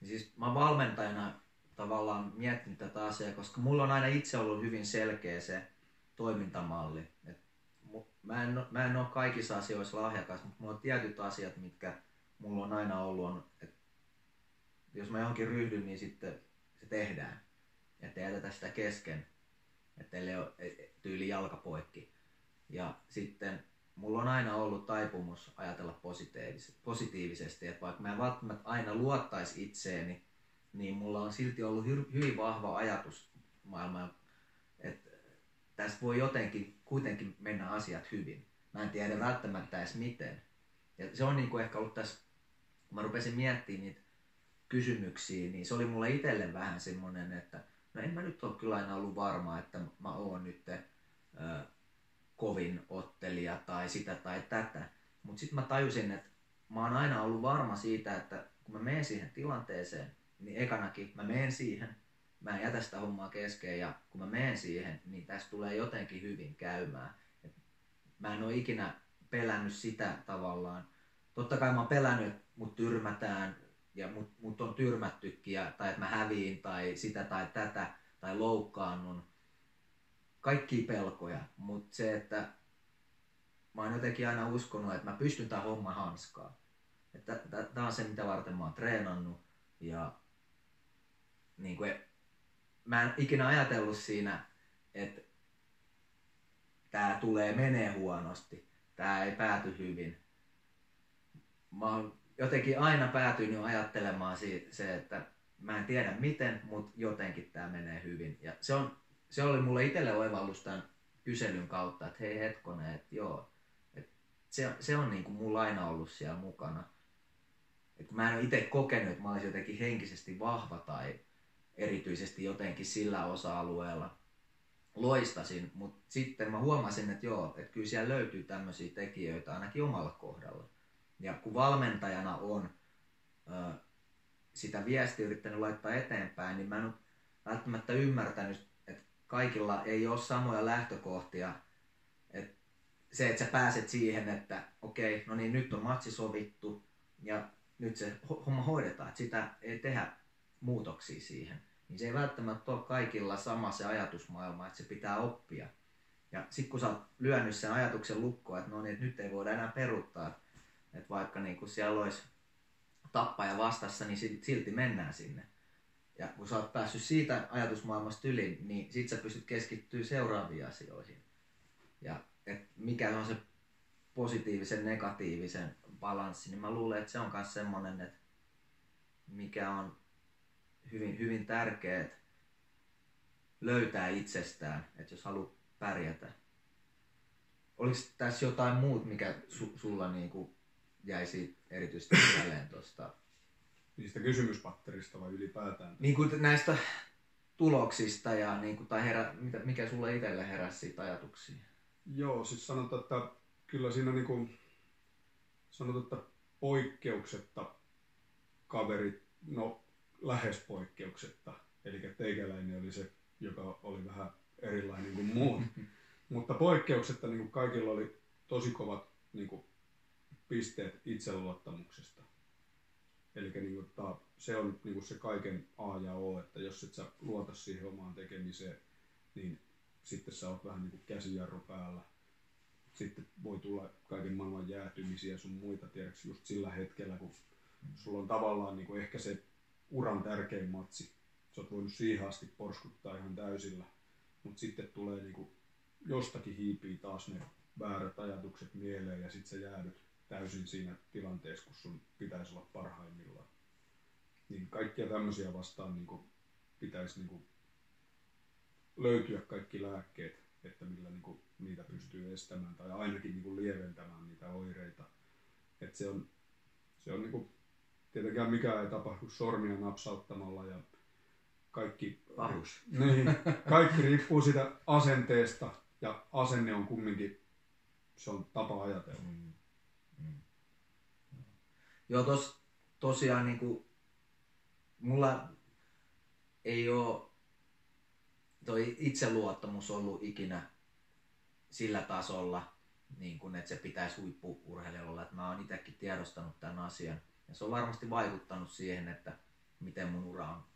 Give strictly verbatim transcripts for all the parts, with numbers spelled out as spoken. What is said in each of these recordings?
Siis mä valmentajana tavallaan miettinyt tätä asiaa, koska mulla on aina itse ollut hyvin selkeä se toimintamalli. Et mä, en, mä en ole kaikissa asioissa lahjakas, mutta mulla on tietyt asiat, mitkä mulla on aina ollut. On, että jos mä johonkin ryhdyn, niin sitten se tehdään. Että ei jätetä sitä kesken, että ei ole tyyli jalkapoikki. Ja sitten mulla on aina ollut taipumus ajatella positiivisesti, että vaikka mä en välttämättä aina luottaisi itseeni, niin mulla on silti ollut hy- hyvin vahva ajatus maailmaan, että tässä voi jotenkin kuitenkin mennä asiat hyvin. Mä en tiedä välttämättä edes miten. Ja se on niin kuin ehkä ollut tässä, kun mä rupesin miettimään niitä kysymyksiä, niin se oli mulle itselle vähän semmoinen, että no en mä nyt ole kyllä aina ollut varma, että mä oon nyt äh, kovin ottelija tai sitä tai tätä. Mutta sitten mä tajusin, että mä oon aina ollut varma siitä, että kun mä menen siihen tilanteeseen, niin ekanakin mä menen siihen, mä en jätä sitä hommaa kesken ja kun mä menen siihen, niin tässä tulee jotenkin hyvin käymään. Et mä en ole ikinä pelännyt sitä tavallaan. Totta kai mä oon pelännyt, että mut tyrmätään ja mut, mut on tyrmättykin ja, tai että mä häviin tai sitä tai tätä tai loukkaannun. Kaikkia pelkoja, mutta se, että mä oon jotenkin aina uskonut, että mä pystyn tämän homman hanskaan. Tämä on se, mitä varten mä oon treenannut ja niin kuin, mä en ikinä ajatellut siinä, että tää tulee menee huonosti, tää ei pääty hyvin. Mä oon jotenkin aina päätynyt ajattelemaan siitä, se, että mä en tiedä miten, mutta jotenkin tää menee hyvin. Ja se, on, se oli mulle itselle oivallus tämän kyselyn kautta, että hei hetkonen, että joo, että se, se on niin kuin mulla aina ollut siellä mukana. Et mä en ole itse kokenut, että mä olisin jotenkin henkisesti vahva tai erityisesti jotenkin sillä osa-alueella loistasin, mutta sitten mä huomasin, että joo, että kyllä siellä löytyy tämmöisiä tekijöitä ainakin omalla kohdalla. Ja kun valmentajana on ö, sitä viestiä yrittänyt laittaa eteenpäin, niin mä en ole välttämättä ymmärtänyt, että kaikilla ei ole samoja lähtökohtia. Et se, että sä pääset siihen, että okei, no niin nyt on matsi sovittu ja nyt se homma hoidetaan, että sitä ei tehdä muutoksia siihen. Niin se ei välttämättä ole kaikilla sama se ajatusmaailma, että se pitää oppia. Ja sitten kun sä oot lyönyt sen ajatuksen lukkoon, että no niin, että nyt ei voida enää peruuttaa, että vaikka niin kun siellä olisi tappaja vastassa, niin silti mennään sinne. Ja kun sä oot päässyt siitä ajatusmaailmasta yli, niin sit sä pystyt keskittyä seuraaviin asioihin. Ja et mikä on se positiivisen, negatiivisen balanssi, niin mä luulen, että se on myös semmoinen, että mikä on hyvin, hyvin tärkeää löytää itsestään, että jos haluat pärjätä. Oliko tässä jotain muut, mikä su, sulla niinku jäisi erityisesti mieleen tuosta? Niistä kysymyspatterista vai ylipäätään? Niin kuin näistä tuloksista ja niin kuin, tai herä, mikä sulle itselle heräsi siitä ajatuksia? Joo, siis sanotaan, että kyllä siinä niin kuin, sanotaan, että poikkeuksetta kaverit, no lähes poikkeuksetta, eli teikäläinen oli se, joka oli vähän erilainen kuin muut, mutta poikkeuksetta niin kuin kaikilla oli tosi kovat niin kuin, pisteet itseluottamuksesta. Eli niin kuin, ta, se on niin kuin se kaiken A ja O, että jos et sä luota siihen omaan tekemiseen, niin sitten sä oot vähän niin kuin käsijarru päällä. Sitten voi tulla kaiken maailman jäätymisiä sun muita, tiedätkö, just sillä hetkellä, kun sulla on tavallaan niin kuin ehkä se uran tärkein matsi. Sä oot voinut siihen asti porskuttaa ihan täysillä, mutta sitten tulee niin kuin jostakin hiipii taas ne väärät ajatukset mieleen ja sitten sä jäädyt täysin siinä tilanteessa, kun sun pitäisi olla parhaimmillaan. Niin kaikkia tämmöisiä vastaan niin kuin pitäisi niin kuin löytyä kaikki lääkkeet, että millä niin kuin niitä pystyy estämään tai ainakin niin kuin lieventämään niitä oireita. Et se on, se on niin kuin, tietenkään mikään ei tapahdu sormia napsauttamalla ja kaikki, niin, kaikki riippuu siitä asenteesta ja asenne on kumminkin, se on tapa ajatella. Mm. Mm. Joo, tos, tosiaan niin kuin, mulla ei ole toi itseluottamus ollut ikinä sillä tasolla, niin kun, että se pitäisi huippu-urheilijalla olla. Että mä oon itsekin tiedostanut tämän asian. Ja se on varmasti vaikuttanut siihen, että miten mun ura on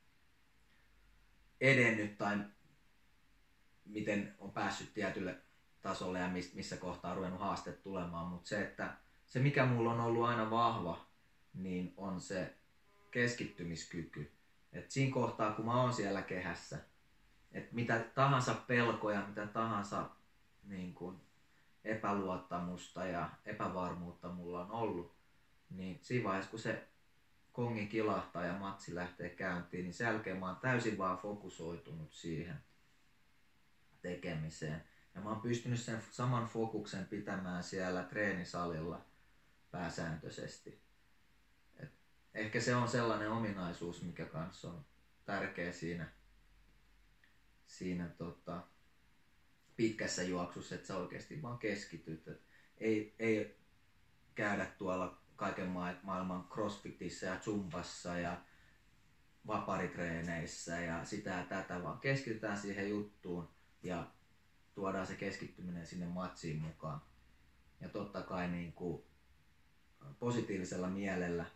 edennyt tai miten on päässyt tietylle tasolle ja missä kohtaa on ruvennut haasteet tulemaan. Mutta se, että se mikä mulla on ollut aina vahva, niin on se keskittymiskyky. Et siinä kohtaa, kun mä oon siellä kehässä, että mitä tahansa pelkoja, mitä tahansa niin kun epäluottamusta ja epävarmuutta mulla on ollut, niin siinä vaiheessa, kun se kongi kilahtaa ja matsi lähtee käyntiin, niin sen jälkeen mä oon täysin vaan fokusoitunut siihen tekemiseen. Ja mä oon pystynyt sen saman fokuksen pitämään siellä treenisalilla pääsääntöisesti. Et ehkä se on sellainen ominaisuus, mikä kanssa on tärkeä siinä, siinä tota, pitkässä juoksussa, että sä oikeasti vaan keskityt. Et ei, ei käydä tuolla kaiken maailman crossfitissä ja zumbassa ja vaparitreeneissä ja sitä ja tätä, vaan keskitytään siihen juttuun ja tuodaan se keskittyminen sinne matsiin mukaan. Ja totta kai niin kuin positiivisella mielellä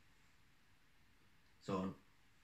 se on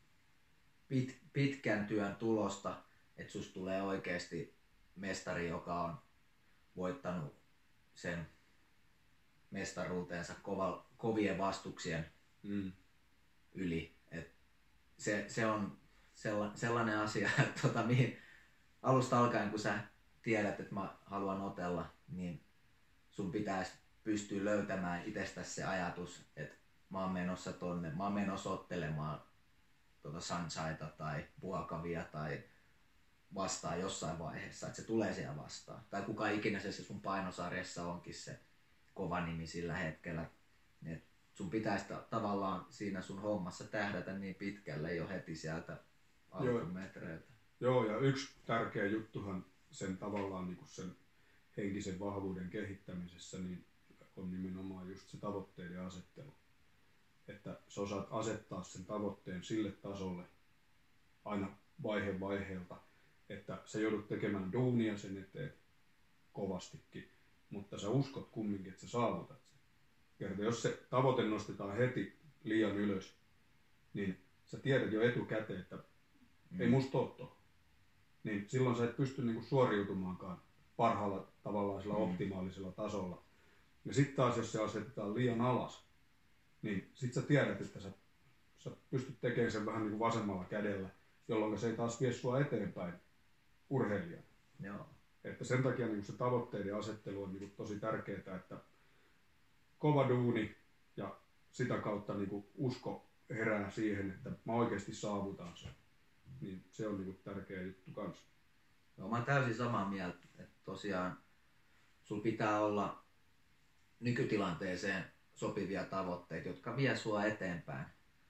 pit, pitkän työn tulosta, että susta tulee oikeasti mestari, joka on voittanut sen mestaruutensa kova, kovien vastuksien mm. yli. Et se, se on sella, sellainen asia, että tota, mihin alusta alkaen, kun sä tiedät, että mä haluan otella, niin sun pitäisi pystyä löytämään itsestäsi se ajatus, että mä oon menossa tonne, mä oon menossa ottelemaan tuota Sanchaita tai Buakavia tai vastaan jossain vaiheessa, että se tulee siellä vastaan. Tai kuka ikinä se, se sun painosarjassa onkin se kova nimi sillä hetkellä. Et sun pitäisi ta- tavallaan siinä sun hommassa tähdätä niin pitkälle jo heti sieltä alkumetreiltä. Joo, ja yksi tärkeä juttuhan sen tavallaan niin kuin sen henkisen vahvuuden kehittämisessä niin on nimenomaan just se tavoitteiden asettelu. Että sä osaat asettaa sen tavoitteen sille tasolle aina vaihe vaiheelta, että sä joudut tekemään duunia sen eteen kovastikin, mutta sä uskot kumminkin, että sä saavutat sen. Kerta, jos se tavoite nostetaan heti liian ylös, niin sä tiedät jo etukäteen, että mm. ei musta ole tohon. Niin silloin sä et pysty niinku suoriutumaankaan parhaalla tavallaan sillä mm. optimaalisella tasolla. Ja sitten taas, jos se asetetaan liian alas, niin sit sä tiedät, että sä, sä pystyt tekemään sen vähän niin kuin vasemmalla kädellä, jolloin se ei taas vie sua eteenpäin urheilijana. Joo. Että sen takia niin se tavoitteiden asettelu on niin tosi tärkeää, että kova duuni ja sitä kautta niin usko herää siihen, että mä oikeasti saavutan sen. Niin se on niin tärkeä juttu kanssa. Joo, mä oon täysin samaa mieltä, että tosiaan sulla pitää olla nykytilanteeseen sopivia tavoitteita, jotka vie sua eteenpäin.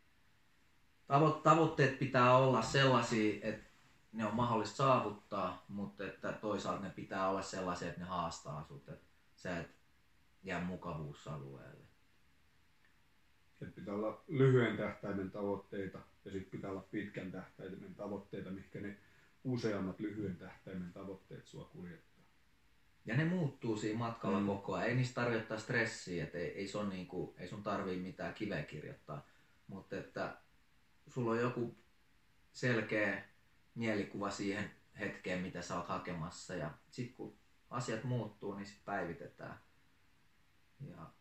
Tavo- tavoitteet pitää olla sellaisia, että ne on mahdollista saavuttaa, mutta että toisaalta ne pitää olla sellaisia, että ne haastaa sut, että sä et jää mukavuusalueelle. Et pitää olla lyhyen tähtäimen tavoitteita ja sitten pitää olla pitkän tähtäimen tavoitteita, mitkä ne useammat lyhyen tähtäimen tavoitteet sua kuljettaa. Ja ne muuttuu siinä matkalla mm. koko ajan. Ei niistä tarvitse stressiä, että ei, ei, se niinku, ei sun tarvii mitään kiveä kirjoittaa. Mutta että sulla on joku selkeä mielikuva siihen hetkeen, mitä sä oot hakemassa. Ja sit kun asiat muuttuu, niin sit päivitetään. Ja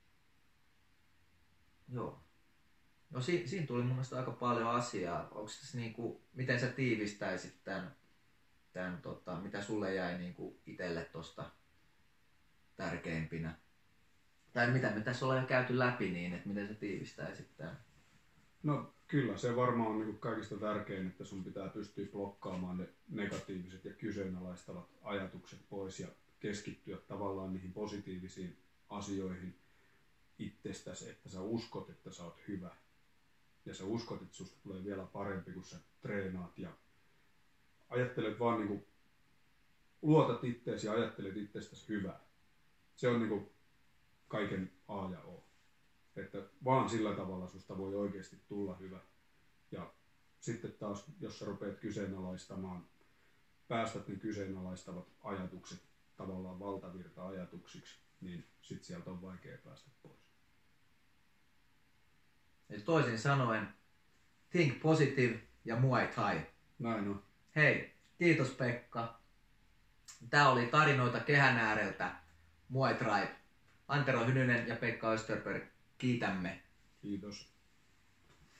joo. No si- siinä tuli mun mielestä aika paljon asiaa. Onko tässä niinku, miten sä tiivistäisit tämän, tämän tota, mitä sulle jäi niinku itselle tosta tärkeimpinä? Tai mitä me tässä ollaan jo käyty läpi niin, että miten sä tiivistäisit tämän? No kyllä, se varmaan on niinku kaikista tärkein, että sun pitää pystyä blokkaamaan ne negatiiviset ja kyseenalaistavat ajatukset pois ja keskittyä tavallaan niihin positiivisiin asioihin itsestäsi, että sä uskot, että sä oot hyvä. Ja sä uskot, että susta tulee vielä parempi, kun sä treenaat ja ajattelet vaan niinku, luotat itteesi ja ajattelet itsestäsi hyvää. Se on niinku kaiken A ja O. Että vaan sillä tavalla susta voi oikeasti tulla hyvä. Ja sitten taas, jos sä rupeat kyseenalaistamaan, päästät ne kyseenalaistavat ajatukset tavallaan valtavirta-ajatuksiksi, niin sit sieltä on vaikea päästä pois. Eli toisin sanoen, Think Positive ja Muay Thai. Näin on. Hei, kiitos Pekka. Tää oli tarinoita kehän ääreltä. Muay Thai. Antero Hynynen ja Pekka Österberg, kiitämme. Kiitos.